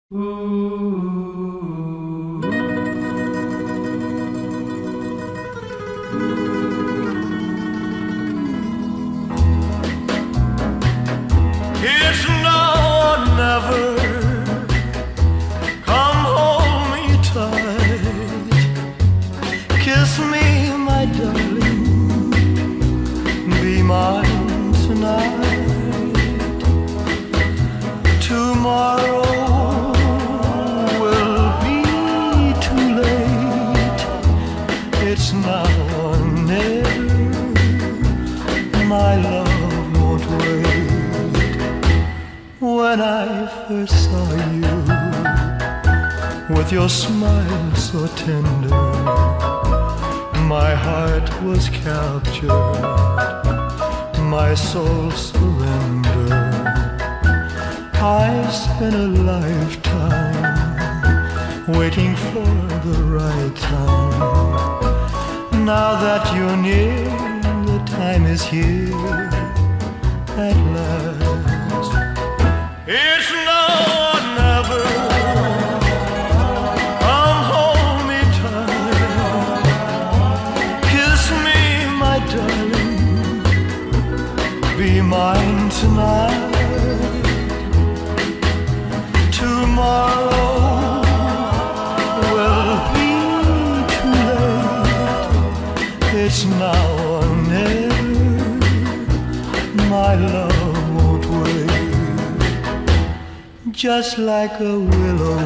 It's now or never. Come hold me tight. Kiss me, my darling. Be mine tonight. Tomorrow will be too late. It's now or never. My love won't wait. When I first saw you, with your smile so tender, my heart was captured, my soul surrendered. I spent a lifetime waiting for the right time. Now that you're near, the time is here at last. It's now or never. Come hold me tight. Kiss me, my darling. Be mine tonight. Tomorrow will be too late. It's now or never. My love won't wait. Just like a willow,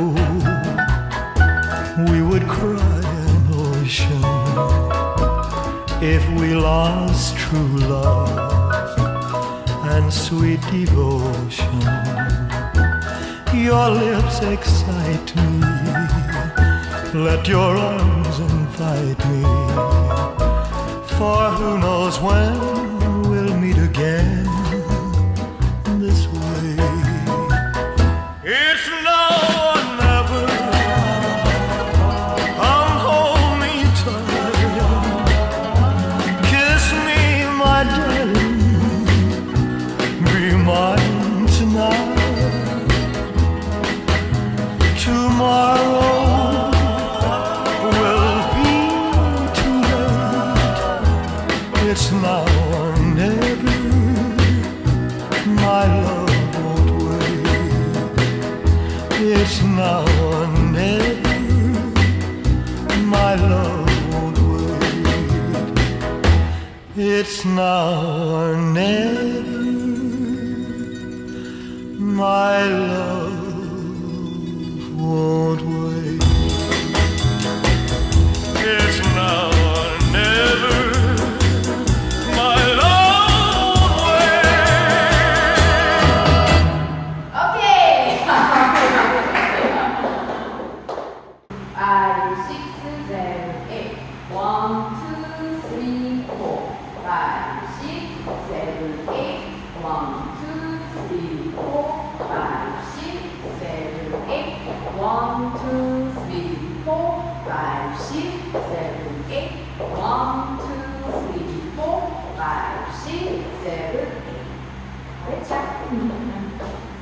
we would cry an ocean if we lost true love and sweet devotion. Your lips excite me. Let your arms invite me. For who knows when we'll meet again this way. It's now or never. Come hold me tight. Kiss me, my darling. Be mine tonight. Tomorrow will be too late. It's now or never. My love won't wait. It's now or never. My love won't wait. It's now or never. My love won't wait. It's now or never. My love won't wait. Okay. 5, 6, 7, 8. 1, 2, 3, 4. 5, 6, 7, 8. 1, 2, 3, 4. 5, 6, 7, 8. 1, 2, 3, 4, 5, 6.